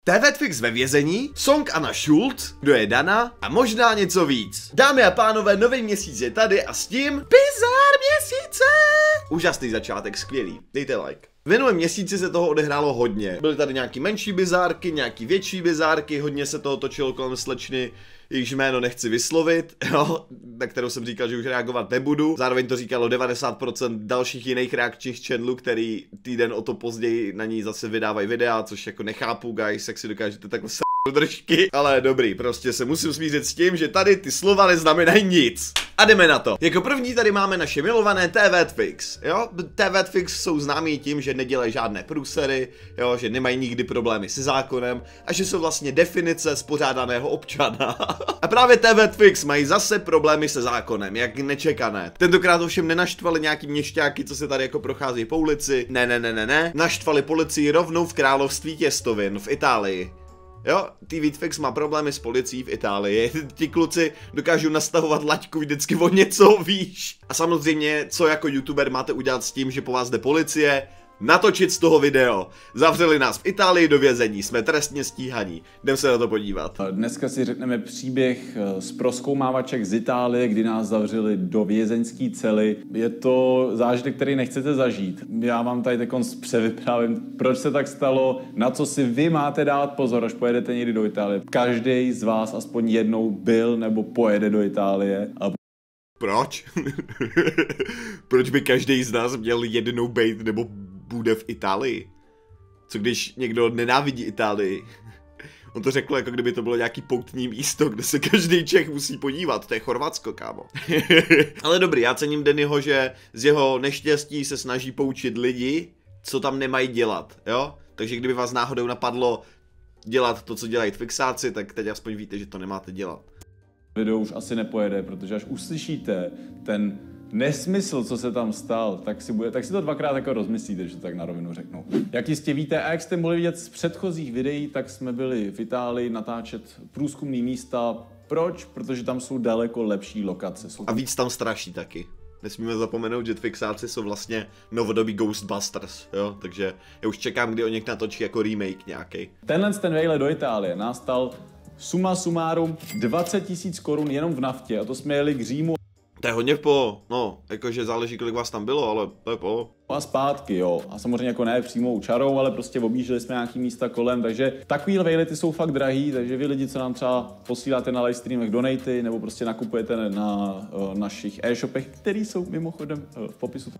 TVFix ve vězení, song Anna Schulz, kdo je Dana a možná něco víc. Dámy a pánové, nový měsíc je tady a s tím bizár měsíce! Úžasný začátek, skvělý, dejte like. V minulém měsíci se toho odehrálo hodně. Byly tady nějaký menší bizárky, nějaký větší bizárky, hodně se toho točilo kolem slečny, jejíž jméno nechci vyslovit, jo, na kterou jsem říkal, že už reagovat nebudu. Zároveň to říkalo 90% dalších jiných reakčních channelů, který týden o to později na ní zase vydávají videa, což jako nechápu, guys, jak si dokážete takhle držky, ale dobrý, prostě se musím smířit s tím, že tady ty slova neznamenají nic. A jdeme na to. Jako první tady máme naše milované TVFix, jo? TVFix jsou známí tím, že nedělají žádné průsery, jo? Že nemají nikdy problémy se zákonem a že jsou vlastně definice spořádaného občana. A právě TVFix mají zase problémy se zákonem, jak nečekané. Tentokrát ovšem nenaštvali nějaký měšťáky, co se tady jako prochází po ulici. Ne. Naštvali policii rovnou v království těstovin v Itálii. Jo, TVFix má problémy s policií v Itálii. Ti kluci dokážou nastavovat laťku vždycky o něco výš. A samozřejmě, co jako youtuber máte udělat s tím, že po vás jde policie? Natočit z toho video. Zavřeli nás v Itálii do vězení, jsme trestně stíhaní. Jdem se na to podívat. Dneska si řekneme příběh z prozkoumávaček z Itálie, kdy nás zavřeli do vězeňské cely. Je to zážitek, který nechcete zažít. Já vám tady teď převyprávím, proč se tak stalo, na co si vy máte dát pozor, až pojedete někdy do Itálie. Každý z vás aspoň jednou byl nebo pojede do Itálie. A proč? Proč by každý z nás měl jednou bejt nebo bude v Itálii? Co když někdo nenávidí Itálii? On to řekl, jako kdyby to bylo nějaký poutní místo, kde se každý Čech musí podívat. To je Chorvatsko, kámo. Ale dobrý, já cením Dannyho, že z jeho neštěstí se snaží poučit lidi, co tam nemají dělat, jo? Takže kdyby vás náhodou napadlo dělat to, co dělají fixáci, tak teď aspoň víte, že to nemáte dělat. Video už asi nepojede, protože až uslyšíte ten nesmysl, co se tam stal, tak si to dvakrát jako rozmyslíte, že to tak na rovinu řeknu. Jak jistě víte, a jak jste mohli vidět z předchozích videí, tak jsme byli v Itálii natáčet průzkumný místa. Proč? Protože tam jsou daleko lepší lokace. A víc tam straší taky. Nesmíme zapomenout, že fixáci jsou vlastně novodobí Ghostbusters, jo? Takže já už čekám, kdy o něk natočí jako remake nějaký. Ten vejlet do Itálie nás stal suma sumárum 20 000 korun jenom v naftě a to jsme jeli k Římu. To je hodně no, jakože záleží, kolik vás tam bylo, ale to je a zpátky, jo. A samozřejmě jako ne přímou čarou, ale prostě objížděli jsme nějaký místa kolem, takže takový vejlety jsou fakt drahý, takže vy lidi, co nám třeba posíláte na livestreamech donaty, nebo prostě nakupujete na našich e-shopech, který jsou mimochodem v popisu.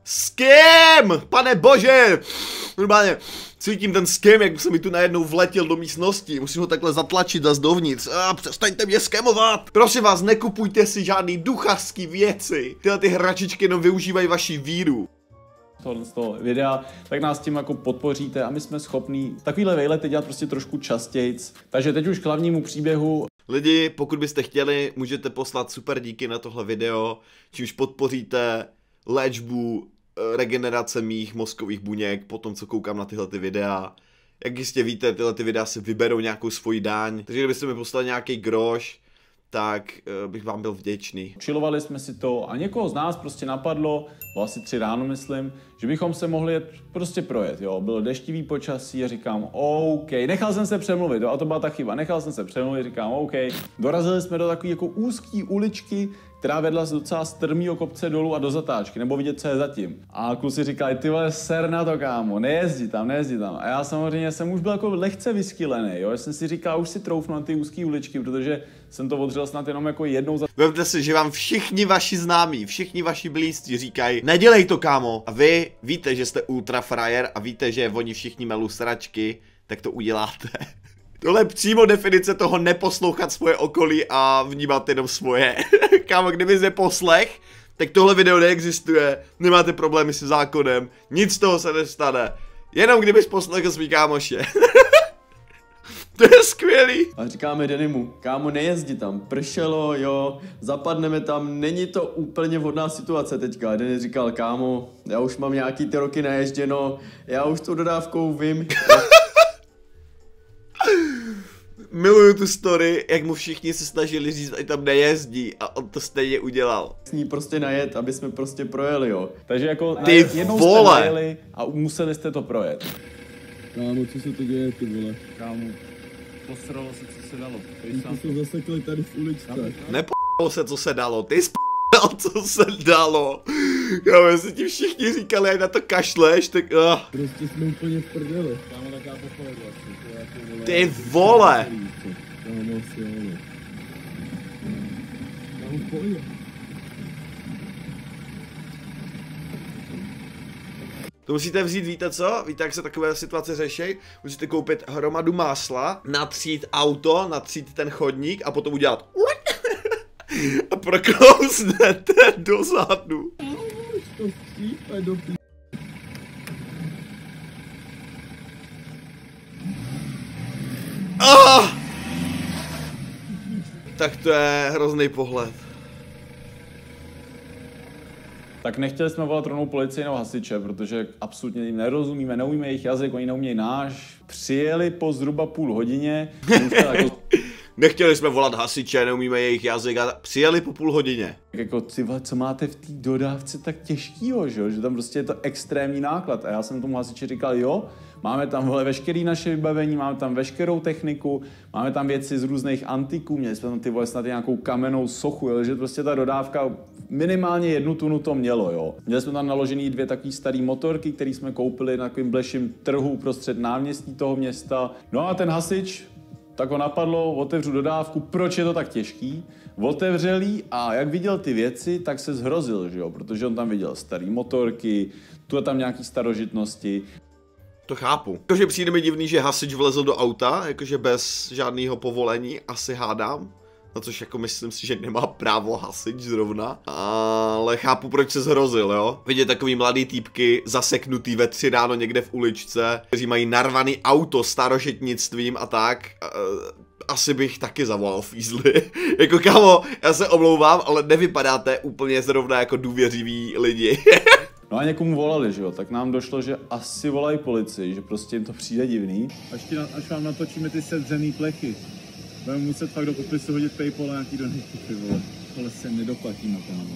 Scam! Pane bože! Normálně cítím ten scam, jak se mi tu najednou vletěl do místnosti, musím ho takhle zatlačit zase dovnitř. Přestaňte mě scamovat! Prosím vás, nekupujte si žádný duchařský věci. Tyhle ty hračičky jenom využívají vaši víru. Z toho videa, tak nás tím jako podpoříte a my jsme schopní takovýhle vejlety dělat prostě trošku častějc. Takže teď už k hlavnímu příběhu. Lidi, pokud byste chtěli, můžete poslat super díky na tohle video, čímž podpoříte léčbu, regenerace mých mozkových buněk po tom, co koukám na tyhle ty videa. Jak jistě víte, tyhle ty videa si vyberou nějakou svoji daň, takže kdybyste mi poslali nějaký groš, tak bych vám byl vděčný. Chillovali jsme si to a někoho z nás prostě napadlo, bylo asi 3 ráno myslím, že bychom se mohli jet, prostě projet, jo. Bylo deštivý počasí a říkám OK, nechal jsem se přemluvit, jo, a to byla ta chyba, nechal jsem se přemluvit, říkám OK. Dorazili jsme do takové jako úzké uličky, která vedla z docela strmýho kopce dolů a do zatáčky, nebo vidět, co je zatím. A kluci říkali, ty vole, ser na to, kámo, nejezdí tam. A já samozřejmě jsem už byl jako lehce vyskylený, jo, já jsem si říkal, už si troufnu na ty úzké uličky, protože jsem to odřel snad jenom jako jednou za... Vemte si, že vám všichni vaši známí, všichni vaši blízcí říkají, nedělej to, kámo. A vy víte, že jste ultra frajer a víte, že oni všichni melou sračky, tak to uděláte. Tohle je přímo definice toho neposlouchat svoje okolí a vnímat jenom svoje. Kámo, kdyby jste poslech, tak tohle video neexistuje, nemáte problémy se zákonem, nic z toho se nestane. Jenom kdybys poslechl svý kámoše. To je skvělý. A říkáme Dannymu, kámo, nejezdi tam, pršelo, jo, zapadneme tam, není to úplně vhodná situace teďka. Danny říkal, kámo, já už mám nějaký ty roky naježděno, já už tou dodávkou vím. Miluju tu story, jak mu všichni se snažili říct, ať tam nejezdí a on to stejně udělal. S ní prostě najet, aby jsme prostě projeli, jo. Takže jako jednou jste najeli a museli jste to projet. Kámo, co se to děje, ty vole? Kámo, Posralo se, co se dalo. To se zasekli tady v uličce. Nepo***lo se, co se dalo, ty s***al, co se dalo. Jo, jestli ti všichni říkali, jak na to kašleš, tak Prostě jsme úplně v prdeli. Kámo, taká pochod vlastně. Ty vole. Kámo, asi ano. Kámo, v pohodě. To musíte vzít, víte co? Víte, jak se takové situace řeší? Musíte koupit hromadu másla, natřít auto, natřít ten chodník a potom udělat a proklousnete dozadu. To střípe do p***. Tak to je hrozný pohled. Tak nechtěli jsme volat rovnou policii nebo hasiče, protože absolutně jim nerozumíme, neumíme jejich jazyk, oni neumějí náš. Přijeli po zhruba půl hodině. Nechtěli jsme volat hasiče, neumíme jejich jazyk a přijeli po půl hodině. Jako ty vole, co máte v té dodávce tak těžkýho, že tam prostě je to extrémní náklad. A já jsem tomu hasiči říkal, jo, máme tam vole veškerý naše vybavení, máme tam veškerou techniku, máme tam věci z různých antiků, měli jsme tam ty vole snad nějakou kamennou sochu, jo, že prostě ta dodávka minimálně 1 tunu to mělo, jo. Měli jsme tam naložený 2 takové staré motorky, které jsme koupili na takovým bleším trhu prostřed náměstí toho města. No a ten hasič, tak ho napadlo, otevřu dodávku, proč je to tak těžký? Otevřel jí a jak viděl ty věci, tak se zhrozil, že jo, protože on tam viděl staré motorky, tu a tam nějaký starožitnosti. To chápu. Jakože přijde mi divný, že hasič vlezl do auta, jakože bez žádného povolení, asi hádám. Na což jako myslím si, že nemá právo hasič zrovna. Ale chápu, proč se zhrozil, jo. Vidět takový mladý týpky zaseknutý ve 3 ráno někde v uličce, kteří mají narvaný auto starožitnictvím a tak. Asi bych taky zavolal fízli. Jako kámo, já se omlouvám, ale nevypadáte úplně zrovna jako důvěřiví lidi. No a někomu volali, že jo, tak nám došlo, že asi volají policii, že prostě jim to přijde divný. Až vám natočíme ty sedřený plechy. Budeme muset fakt do popisu hodit PayPal a nějaký donaty, ty vole. Tohle se nedoplatí, kámo.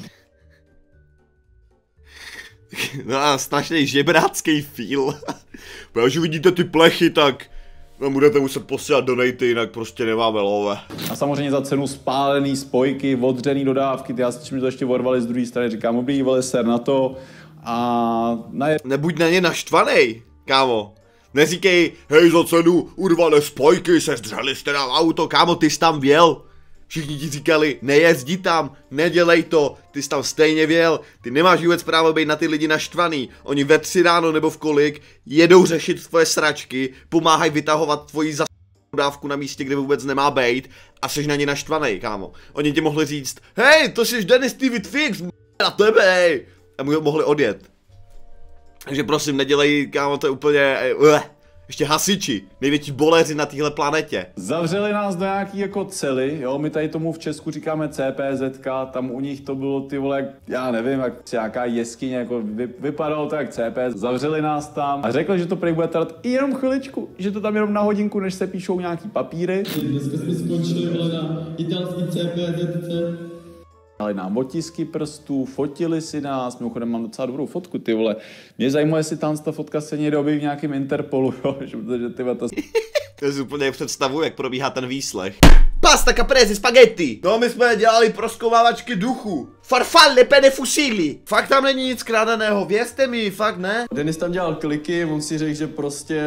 No a strašný žebrácký feel. Protože vidíte ty plechy, tak budete muset posílat donaty, jinak prostě nemáme love. A samozřejmě za cenu spálený spojky, odřený dodávky, ty hasiči mi to ještě orvali z druhé strany, říkám, dobrý, vole, ser na to. A Nebuď na ně naštvanej, kámo. Neříkej, hej, za cenu urvané spojky, sezdřeli jste nám auto, kámo, ty jsi tam vjel. Všichni ti říkali, nejezdi tam, nedělej to, ty jsi tam stejně vjel, ty nemáš vůbec právo být na ty lidi naštvaný. Oni ve 3 ráno nebo v kolik jedou řešit tvoje sračky, pomáhají vytahovat tvoji dávku na místě, kde vůbec nemá bejt a jsi na ně naštvanej, kámo. Oni ti mohli říct, hej, to jsi Dennis TV Fix, na tebe, hej. A mohli odjet. Takže prosím, nedělej, kámo, to je úplně, ještě hasiči, největší boléři na téhle planetě. Zavřeli nás do nějaký jako cely, jo, my tady tomu v Česku říkáme CPZka, tam u nich to bylo ty vole, já nevím, jak nějaká jeskyně, jako vypadalo to jak CPZ, zavřeli nás tam a řekli, že to prý bude trvat i jenom chviličku, že to tam jenom na hodinku, než se píšou nějaký papíry. Dneska jsme skončili vole na italský CPZce. Dali nám otisky prstů, fotili si nás, mimochodem mám docela dobrou fotku, ty vole. Mě zajímá, jestli ta fotka se někde objeví v nějakém Interpolu, jo, protože ty vole, To si úplně představuji, jak probíhá ten výslech. Pasta, caprese, spaghetti! No, my jsme dělali proskoumávačky duchu. Farfalle, pene fusili. Fakt tam není nic krádeného, věřte mi, fakt ne. Denis tam dělal kliky, on si řekl, že prostě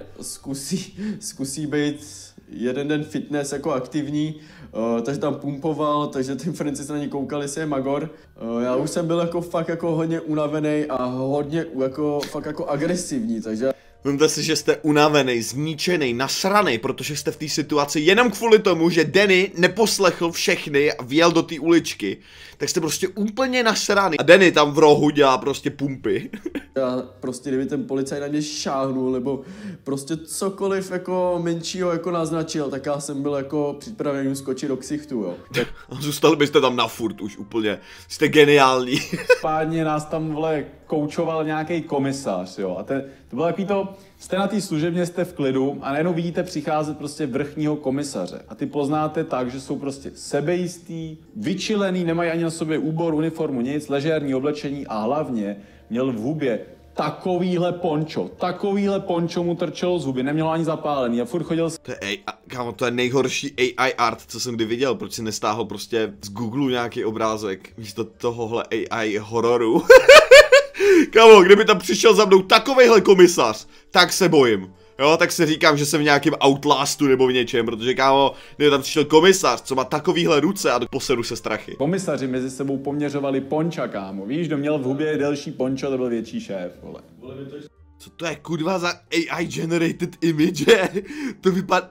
zkusí být jeden den fitness jako aktivní, takže tam pumpoval, takže ten Franci se na ní koukali, si je magor. Já už jsem byl jako fakt jako hodně unavený a hodně jako fakt jako agresivní, takže... Vemte si, že jste unavený, zničený, nasraný, protože jste v té situaci jenom kvůli tomu, že Danny neposlechl všechny a vjel do té uličky. Tak jste prostě úplně nasraný. A Danny tam v rohu dělá prostě pumpy. Já prostě, kdyby ten policajt na mě šáhnul, nebo prostě cokoliv jako menšího jako naznačil, tak já jsem byl jako připravený skočit do ksichtu, jo. A zůstali byste tam na furt už úplně. Jste geniální. Pádně nás tam, vole, koučoval nějaký komisař, jo. A to bylo takový to, jste na té služebně, jste v klidu a najednou vidíte přicházet prostě vrchního komisaře. A ty poznáte tak, že jsou prostě sebejistý, vyčilený, nemají ani na sobě úbor, uniformu, nic, ležérní oblečení a hlavně měl v hubě Takovýhle pončo mu trčelo z huby, nemělo ani zapálený a furt chodil To je kámo, to je nejhorší AI art, co jsem kdy viděl, proč si nestáhl prostě z Google nějaký obrázek, místo tohohle AI hororu. Kámo, kdyby tam přišel za mnou takovejhle komisař, tak se bojím. Jo, tak si říkám, že jsem v nějakém Outlastu nebo v něčem, protože kámo, kdyby tam přišel komisař, co má takovýhle ruce a poseru se strachy. Komisaři mezi sebou poměřovali ponča, kámo. Víš, kdo měl v hubě delší pončo, to byl větší šéf, vole. Co to je kurva za AI generated image? To vypadá...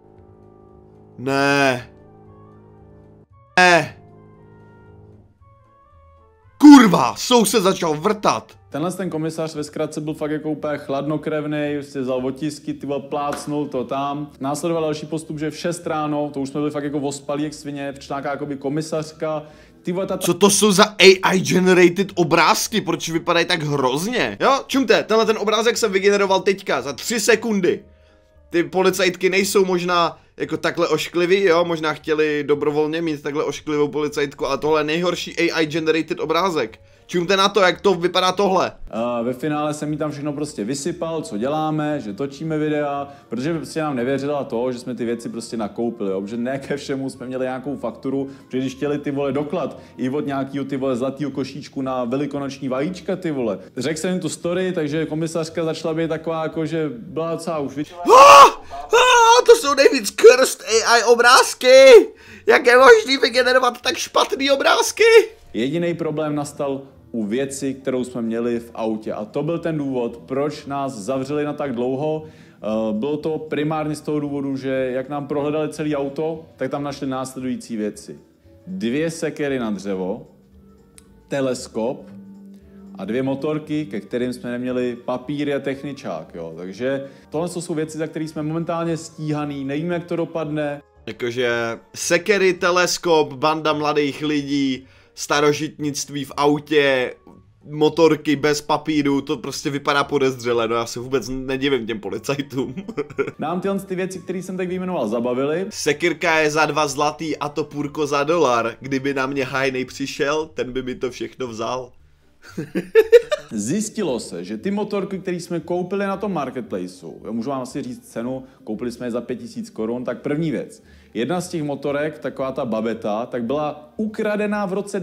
Ne. Kurva, soused začal vrtat. Ten komisař ve zkratce byl fakt jako úplně chladnokrevnej, prostě vzal otisky, ty vole, plácnul to tam. Následoval další postup, že v 6 ráno, to už jsme byli fakt jako ospalí jak svině, přišla nějaká jakoby komisařka. Ty vole, Co to jsou za AI generated obrázky? Proč vypadají tak hrozně? Jo, čumte, tenhle ten obrázek jsem vygeneroval teďka za 3 sekundy. Ty policajtky nejsou možná jako takhle ošklivý, jo, možná chtěli dobrovolně mít takhle ošklivou policajtku, ale tohle je nejhorší AI generated obrázek. Čumte na to, jak to vypadá tohle. Ve finále jsem jí tam všechno prostě vysypal, co děláme, že točíme videa, protože prostě nám nevěřila to, že jsme ty věci prostě nakoupili, jo, protože ne ke všemu jsme měli nějakou fakturu, protože když chtěli ty vole doklad i od nějakého ty vole zlatýho košíčku na velikonoční vajíčka ty vole. Řekl jsem jim tu story, takže komisařka začala být taková jako, že byla docela už To jsou nejvíc cursed AI obrázky! Jak je možný vygenerovat tak špatný obrázky? Jediný problém nastal u věci, kterou jsme měli v autě. A to byl ten důvod, proč nás zavřeli na tak dlouho. Bylo to primárně z toho důvodu, že jak nám prohledali celé auto, tak tam našli následující věci. 2 sekery na dřevo, teleskop a 2 motorky, ke kterým jsme neměli papíry a techničák. Jo. Takže tohle jsou věci, za které jsme momentálně stíhaný, nevíme, jak to dopadne. Jakože sekery, teleskop, banda mladých lidí, starožitnictví v autě, motorky bez papíru, to prostě vypadá podezřele, no já se vůbec nedivím těm policajtům. Nám tyhle ty věci, které jsem tak vyjmenoval, zabavily. Sekirka je za 2 zlatý a to půrko za $1. Kdyby na mě hajnej přišel, ten by mi to všechno vzal. Zjistilo se, že ty motorky, které jsme koupili na tom marketplaceu, můžu vám asi říct cenu, koupili jsme je za 5000 korun, tak první věc. Jedna z těch motorek, taková ta babeta, tak byla ukradená v roce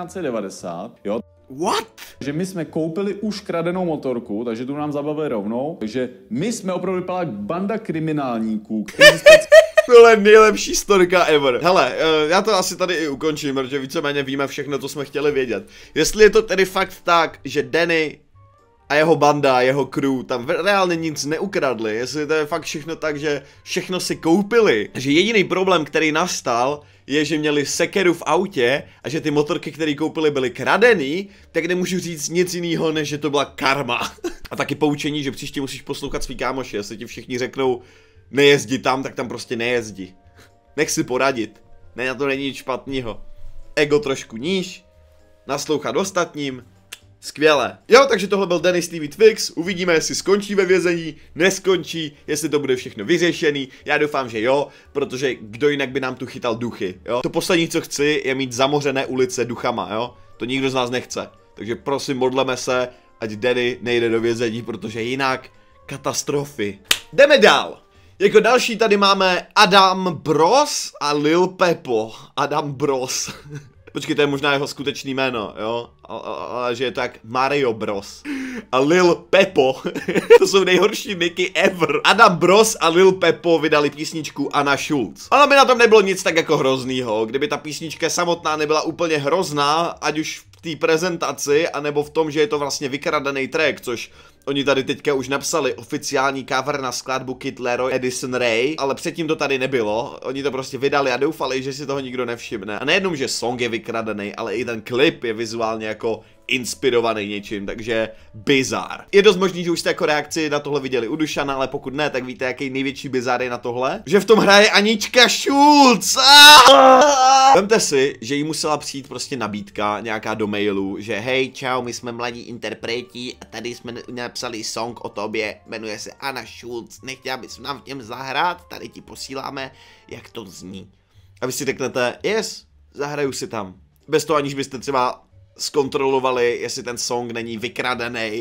1990, jo. What? Že my jsme koupili už kradenou motorku, takže tu nám zabavili rovnou, takže my jsme opravdu vypadali jak banda kriminálníků, kteří Tohle je nejlepší storka ever. Hele, já to asi tady i ukončím, protože víceméně víme všechno, co jsme chtěli vědět. Jestli je to tedy fakt tak, že Danny a jeho banda, jeho crew tam reálně nic neukradli, jestli to je fakt všechno tak, že všechno si koupili, že jediný problém, který nastal, je, že měli sekeru v autě a že ty motorky, které koupili, byly kradený, tak nemůžu říct nic jiného, než že to byla karma. A taky poučení, že příště musíš poslouchat svý kámoši, jestli ti všichni řeknou nejezdi tam, tak tam prostě nejezdi. Nech si poradit. Ne, na to není nic špatného. Ego trošku níž, naslouchat ostatním. Skvěle. Jo, takže tohle byl Danny TV Twix. Uvidíme, jestli skončí ve vězení, neskončí, jestli to bude všechno vyřešený. Já doufám, že jo, protože kdo jinak by nám tu chytal duchy, jo. To poslední, co chci, je mít zamořené ulice duchama, jo. To nikdo z nás nechce. Takže prosím, modleme se, ať Danny nejde do vězení, protože jinak katastrofy. Jdeme dál. Jako další tady máme Adam Bros a Lil Pepo. Adam Bros. Počkej, to je možná jeho skutečný jméno, jo? Ale že je to jak Mario Bros. A Lil Pepo. To jsou nejhorší niky ever. Adam Bros a Lil Pepo vydali písničku Anna Schulz. Ono by na tom nebylo nic tak jako hroznýho. Kdyby ta písnička samotná nebyla úplně hrozná, ať už v té prezentaci, anebo v tom, že je to vlastně vykradený track, což oni tady teďka už napsali oficiální cover na skladbu Kid Laroi Edison Ray, ale předtím to tady nebylo. Oni to prostě vydali a doufali, že si toho nikdo nevšimne. A nejenom, že song je vykradený, ale i ten klip je vizuálně jako inspirovaný něčím, takže bizár. Je dost možný, že už jste jako reakci na tohle viděli u Dušana, ale pokud ne, tak víte, jaký největší bizár je na tohle? Že v tom hraje Anička Schulz! Vemte si, že jí musela přijít prostě nabídka nějaká do mailu, že hej, čau, my jsme mladí interpreti a tady jsme napsali song o tobě, jmenuje se Anna Schulz, nechtěla bys nám v něm zahrát, tady ti posíláme, jak to zní. A vy si řeknete, yes, zahraju si tam. Bez toho, aniž byste třeba zkontrolovali, jestli ten song není vykradený,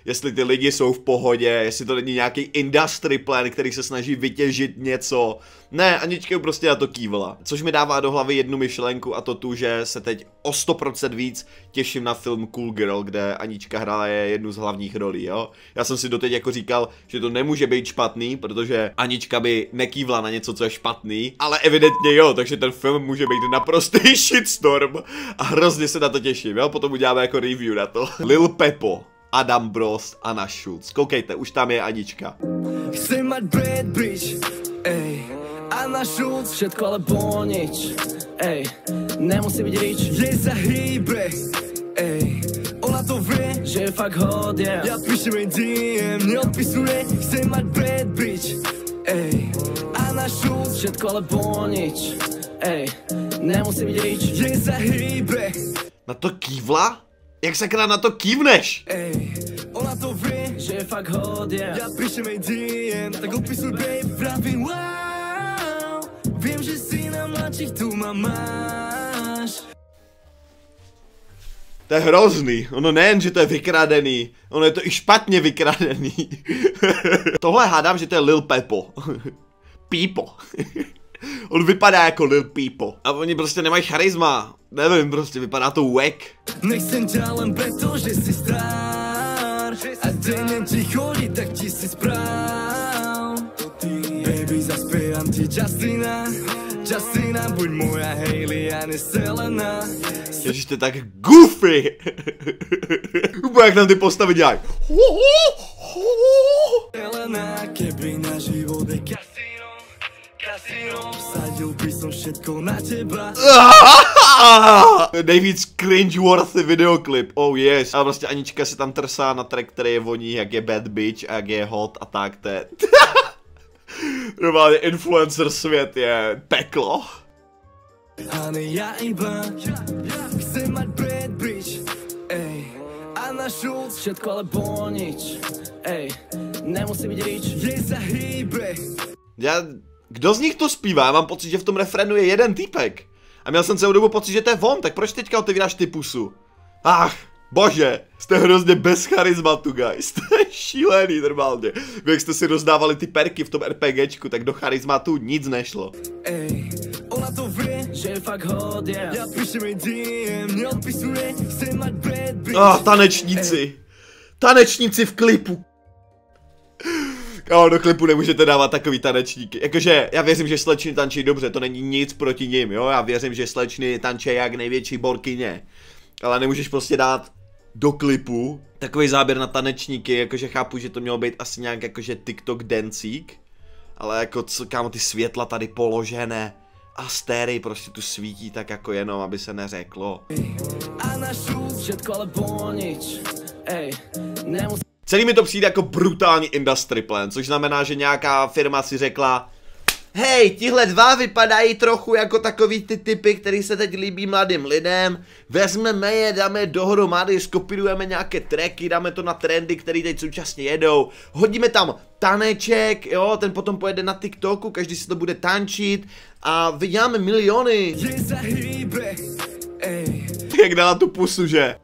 jestli ty lidi jsou v pohodě, jestli to není nějaký industry plan, který se snaží vytěžit něco. Ne, Anička prostě na to kývla. Což mi dává do hlavy jednu myšlenku, a to tu, že se teď o 100% víc těším na film Cool Girl, kde Anička hraje jednu z hlavních rolí, jo. Já jsem si doteď jako říkal, že to nemůže být špatný, protože Anička by nekývla na něco, co je špatný, ale evidentně jo, takže ten film může být naprostý shitstorm a hrozně se na to těším, jo. Potom uděláme jako review na to. Lil Pepo, Adam Brost, Anna Schulz. Koukejte, už tam je Anička. Chcem mať bad bitch, ej, Anna Schulz, všetko alebo nič, ej, nemusí byť rich, jej sa hýbe, ej, ona to vie, že je fakt hot, yeah. Ja píšem jej DM, neodpisuje, chcem mať bad bitch, ej, Anna Schulz, všetko alebo nič, ej, nemusí byť rich, jej sa hýbe. Na to kývla? Jak sakra na to kývneš? Ej, ona to vie, že je fakt hot, yeah. Ja píšem jej DM, tak odpisuj babe, pravím wow. Viem, že si na mladších tu ma máš. To je hrozný, ono nejen, že to je vykradený, ono je to i špatně vykradený. Tohle hádám, že to je Lil Pepo. Pípo. On vypadá jako Lil Pepo. A oni prostě nemají charisma. Nevím, prostě vypadá to wack. Nechcem ťa len preto, že si star. A denne ti chodí, tak ti si správ. Baby, zaspievam ti Justina. Justina, buď moja Hailey a ne Selena. Ježiš, to je tak goofy. Úplně jak nám ty postavy dělají. Selena, keby na život je kasino. Kasino, vsadil by som všetko na teba. Nejvíc cringe-worthy videoklip, oh yes. A prostě Anička se tam trsá na track, který je voní, jak je bad bitch a jak je hot a tak, to je... Normálně influencer svět je peklo. A ne ja iba chcem mať bad bitch, ej, Anna Schulz, všetko alebo nič, ej, nemusí byť rich, jej sa hýbe. Kdo z nich to zpívá? Já mám pocit, že v tom refrénu je jeden týpek. A měl jsem celou dobu pocit, že to je on, tak proč teďka otevíráš ty pusu? Ach, bože, jste hrozně bez charizmatu, guys. Jste šílený normálně. Vy jak jste si rozdávali ty perky v tom RPGčku, tak do charizmatu nic nešlo. Ej, ona to vie, že je fakt hot, yeah. Ja píšem jej DM, neodpisuje, chcem mať bad bitch. Tanečníci. Tanečníci v klipu. Do klipu nemůžete dávat takový tanečníky. Jakože, já věřím, že slečny tančí dobře, to není nic proti nim, jo? Já věřím, že slečny tančí jak největší borkyně. Ale nemůžeš prostě dát do klipu takový záběr na tanečníky, jakože chápu, že to mělo být asi nějak jakože TikTok dancík. Ale jako, kámo, ty světla tady položené a stéry prostě tu svítí tak jako jenom, aby se neřeklo. Celý mi to přijde jako brutální industry plan, což znamená, že nějaká firma si řekla: hej, tihle dva vypadají trochu jako takový ty typy, který se teď líbí mladým lidem, vezmeme je, dáme dohromady, skopírujeme nějaké tracky, dáme to na trendy, který teď současně jedou, hodíme tam taneček, jo, ten potom pojede na TikToku, každý si to bude tančit a vyděláme miliony. Jak dala tu pusu, že?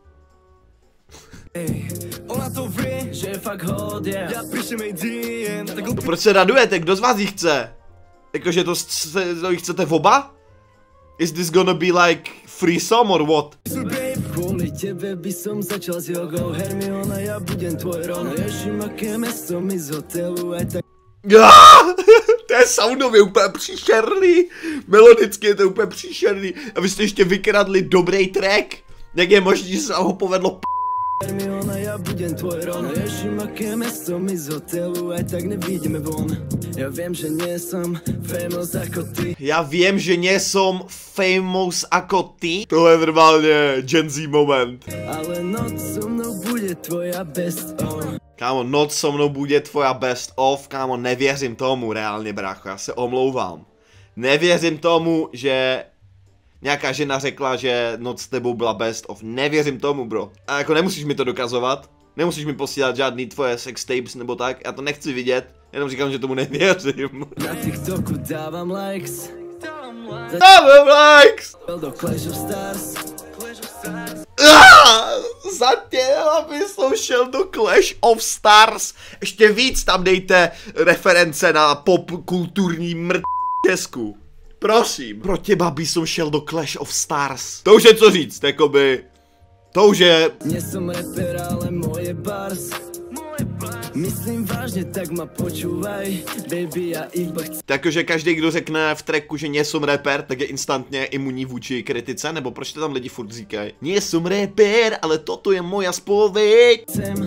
Ona to ví, že je fakt hot, yeah. Ja píšem jej DM. No proč se radujete? Kdo z vás jí chce? Jakože to jí chcete oba? Is this gonna be like threesome or what? Kvôli tebe by som začal s jogou, Hermiona, ja budem tvoj Ron. Riešim, aké mesto mi z hotelu, aj tak... To je soundově úplně příšerný. Melodicky je to úplně příšerný. A vy jste ještě vykradli dobrý track. Jak je možný, že se ho povedlo Hermiona, ja budem tvoj Ron. Riešim, aké mesto mi z hotelu, aj tak nevidíme von. Ja viem, že nie som famous ako ty. Já vím, že nie som famous ako ty. Tohle je normálně Gen Z moment. Ale noc so mnou bude tvoja best of. Kámo, noc so mnou bude tvoja best of. Kámo, nevěřím tomu reálně, brácho, já se omlouvám. Nevěřím tomu, že nějaká žena řekla, že noc s tebou byla best of. Nevěřím tomu, bro. A jako nemusíš mi to dokazovat. Nemusíš mi posílat žádný tvoje sex tapes nebo tak. Já to nechci vidět. Jenom říkám, že tomu nevěřím. Na TikToku dávám likes. Dávám likes! Do Clash of Stars. Zatěl, aby jsem šel do Clash of Stars. Ještě víc tam dejte reference na popkulturní Česku. Prosím. Pro těba by som šel do Clash of Stars. To už je co říct, jakoby. To už je... Nesom rapper, ale moje bars. Myslím vážně, tak ma počúvaj, baby, já iba chci. Takže každý, kdo řekne v tracku, že nejsem rapper, tak je instantně imunní vůči kritice, nebo proč to tam lidi furt říkají? Nejsem rapper, ale toto je moja spověď.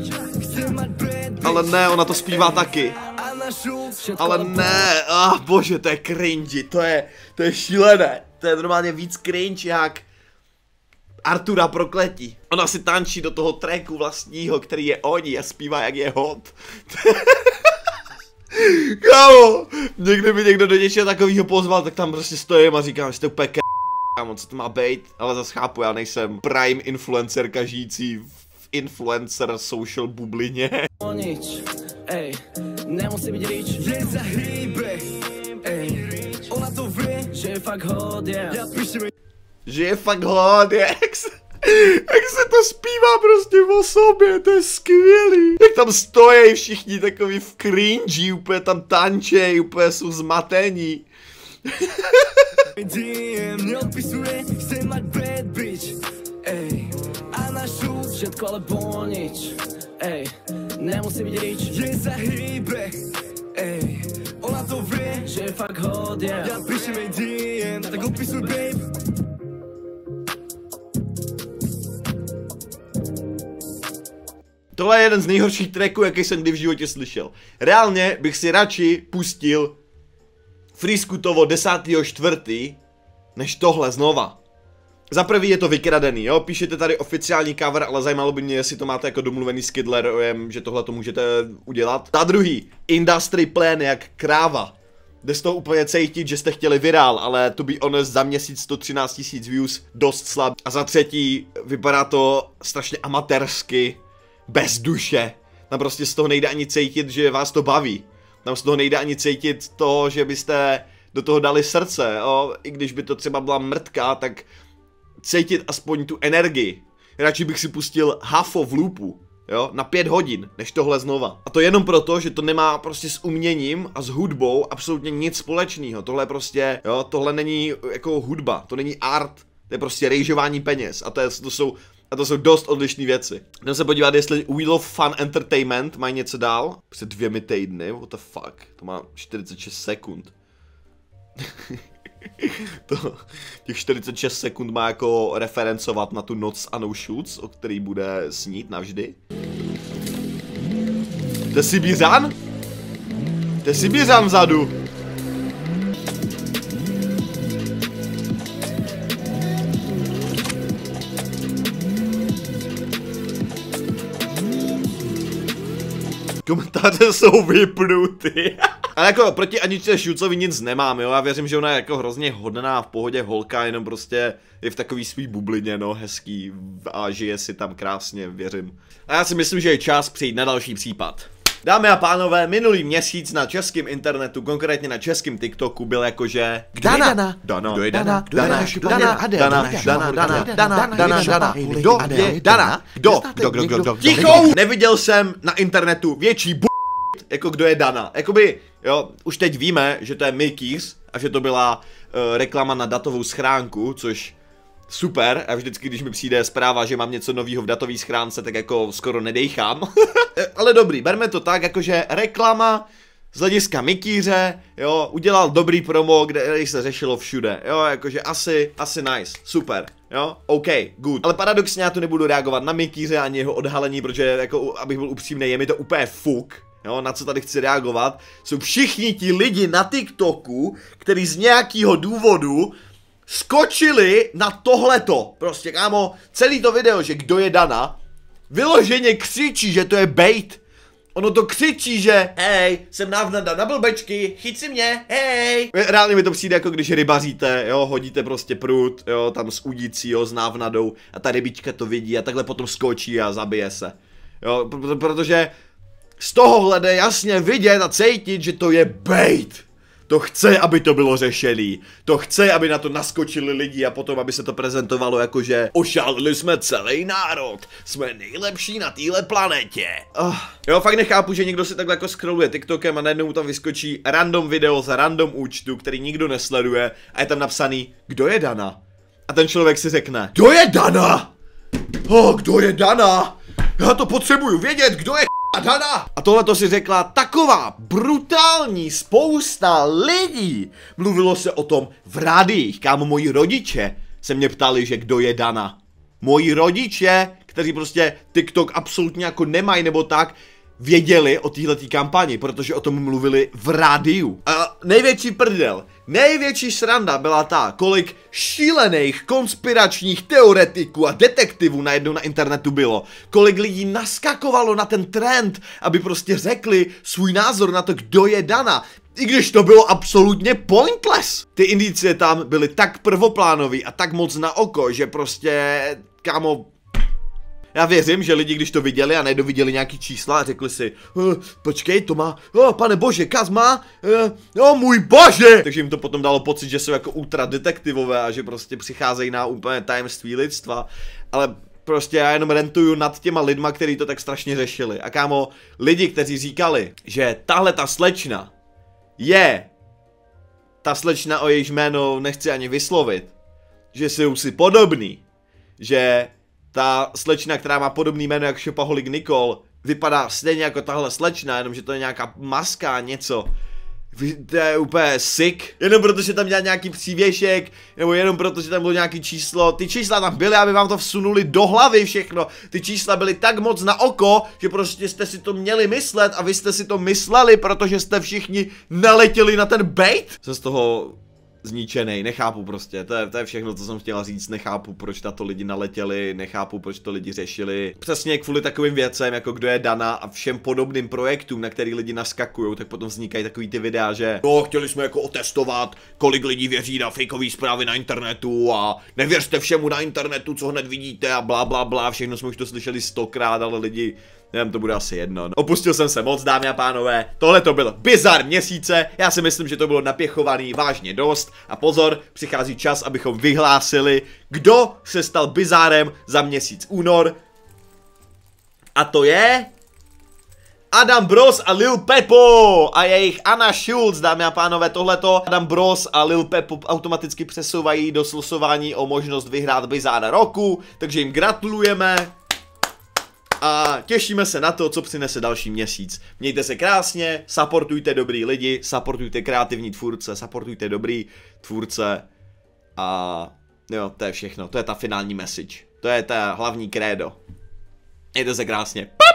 Ale ne, ona to zpívá taky. Ale ne, bože, to je cringy, to je šílené. To je normálně víc cringe jak Artura prokletí. Ona si tančí do toho tracku vlastního, který je oni a zpívá jak je hot. Kámo, někdy by někdo do něčeho takového pozval, tak tam prostě stojím a říkám, že jste úplně kámo, co to má být? Ale zase chápu, já nejsem prime influencerka žijící v influencer social bublině. Ej, nemusí být rich, je za hýbe. Ej, ona to ví, že je fakt hot, yeah. Já píšu mi... Že je fakt hot, jak se to zpívá prostě o sobě, to je skvělý. Jak tam stojí všichni takový v cringe, úplně tam tančej, úplně jsou zmatení. DM neodpisuje, chce mať bad bitch. Ej, a na šut, všetko ale bonič. Ej, nemusí být rich, je za hýbe. Ej, ona to ví, že je fakt hot, yeah. Já píšem jej DM, tak odpisuj babe. Tohle je jeden z nejhorších tracků, jaký jsem kdy v životě slyšel. Reálně bych si radši pustil Freeskutovo 10.4. než tohle znova. Za prvý je to vykradený, jo, píšete tady oficiální cover, ale zajímalo by mě, jestli to máte jako domluvený s Kidlerem, že tohle to můžete udělat. Ta druhý, industry plan jak kráva. Jde z toho úplně cítit, že jste chtěli virál, ale to be honest, za měsíc 113 000 views, dost slab. A za třetí, vypadá to strašně amatérsky, bez duše. Tam prostě z toho nejde ani cítit, že vás to baví. Tam z toho nejde ani cítit to, že byste do toho dali srdce, jo. I když by to třeba byla mrtka, tak cítit aspoň tu energii. Radši bych si pustil Hafo v loopu, jo, na 5 hodin, než tohle znova. A to jenom proto, že to nemá prostě s uměním a s hudbou absolutně nic společného. Tohle prostě, jo, tohle není jako hudba, to není art, to je prostě rejžování peněz. A to jsou dost odlišné věci. Jdeme se podívat, jestli Wheel of Fun Entertainment mají něco dál. Před 2 týdny, what the fuck, to má 46 sekund. Těch 46 sekund má jako referencovat na tu noc a no shoots, o který bude snít navždy. To je Sibiřan? To je Sibiřan vzadu. Komentáře jsou vypnuty. Ale jako proti Aničce Šulcovi nic nemám, jo, já věřím, že ona je jako hrozně hodná, v pohodě holka, jenom prostě je v takový svý bublině, no, hezký a žije si tam krásně, věřím. A já si myslím, že je čas přejít na další případ. Dámy a pánové, minulý měsíc na českém internetu, konkrétně na českém TikToku, byl jakože Dana. Kdo je Dana? Kdo? Ticho! Neviděl jsem na internetu větší jako kdo je Dana. Jakoby, jo, už teď víme, že to je Mickey's a že to byla reklama na datovou schránku, což super, a vždycky, když mi přijde zpráva, že mám něco nového v datové schránce, tak jako skoro nedejchám. Ale dobrý, berme to tak, jakože reklama z hlediska Mikýře, jo, udělal dobrý promo, kde se řešilo všude, jo, jakože asi nice, super, jo, OK, good. Ale paradoxně já tu nebudu reagovat na Mikýře ani jeho odhalení, protože jako, abych byl upřímný, je mi to úplně fuk. Jo, na co tady chci reagovat, jsou všichni ti lidi na TikToku, kteří z nějakého důvodu skočili na tohleto. Prostě, kámo, celý to video, že kdo je Dana, vyloženě křičí, že to je bait. Ono to křičí, že hej, jsem návnada na blbečky, chyť si mě, hej. Reálně mi to přijde jako když rybaříte, jo, hodíte prostě prut, jo, tam s udící, jo, s návnadou a ta rybička to vidí a takhle potom skočí a zabije se. Jo, protože z tohohle jde jasně vidět a cítit, že to je bait. To chce, aby to bylo řešený. To chce, aby na to naskočili lidi a potom, aby se to prezentovalo jako, že ošálili jsme celý národ. Jsme nejlepší na téhle planetě. Jo, fakt nechápu, že někdo si takhle jako scrolluje TikTokem a najednou mu tam vyskočí random video z random účtu, který nikdo nesleduje a je tam napsaný, kdo je Dana? A ten člověk si řekne, kdo je Dana? Kdo je Dana? Já to potřebuju vědět, kdo je Dana. A tohle to si řekla taková brutální spousta lidí. Mluvilo se o tom v rádiích, kámo, moji rodiče se mě ptali, že kdo je Dana. Moji rodiče, kteří prostě TikTok absolutně jako nemají nebo tak, věděli o téhletý kampani, protože o tom mluvili v rádiu. A největší prdel, největší sranda byla ta, kolik šílených konspiračních teoretiků a detektivů najednou na internetu bylo. Kolik lidí naskakovalo na ten trend, aby prostě řekli svůj názor na to, kdo je Dana. I když to bylo absolutně pointless. Ty indicie tam byly tak prvoplánový a tak moc na oko, že prostě, kámo, já věřím, že lidi, když to viděli a najednou viděli nějaký čísla a řekli si, počkej, to má, pane bože, Kaz má, můj bože! Takže jim to potom dalo pocit, že jsou jako ultra detektivové a že prostě přicházejí na úplně tajemství lidstva, ale prostě já jenom rentuju nad těma lidma, kteří to tak strašně řešili. A kámo, lidi, kteří říkali, že tahle ta slečna je ta slečna, o jejíž jméno nechci ani vyslovit, že jsou si podobný, že ta slečna, která má podobný jméno jak Shopaholic Nicole, vypadá stejně jako tahle slečna, jenom že to je nějaká maska, něco. To je úplně sick. Jenom protože tam dělá nějaký přívěšek, nebo jenom protože tam bylo nějaký číslo. Ty čísla tam byly, aby vám to vsunuli do hlavy všechno. Ty čísla byly tak moc na oko, že prostě jste si to měli myslet a vy jste si to mysleli, protože jste všichni naletěli na ten bait. Jsem z toho zničenej, nechápu prostě, to je všechno, co jsem chtěla říct, nechápu, proč na to lidi naletěli, nechápu, proč to lidi řešili. Přesně kvůli takovým věcem, jako kdo je Dana a všem podobným projektům, na který lidi naskakují, tak potom vznikají takový ty videa, že chtěli jsme jako otestovat, kolik lidí věří na fejkové zprávy na internetu a nevěřte všemu na internetu, co hned vidíte a bla bla bla, všechno jsme už to slyšeli 100krát, ale lidi, nevím, to bude asi jedno. Opustil jsem se moc, dámy a pánové, tohle to byl bizar měsíce, já si myslím, že to bylo napěchovaný vážně dost a pozor, přichází čas, abychom vyhlásili, kdo se stal bizárem za měsíc únor. A to je Adam Bros a Lil Pepo a jejich Anna Schulz, dámy a pánové, tohleto Adam Bros a Lil Pepo automaticky přesouvají do slosování o možnost vyhrát bizára roku, takže jim gratulujeme. A těšíme se na to, co přinese další měsíc. Mějte se krásně, supportujte dobrý lidi, supportujte kreativní tvůrce, supportujte dobrý tvůrce. A jo, to je všechno, to je ta finální message. To je ta hlavní krédo. Mějte se krásně.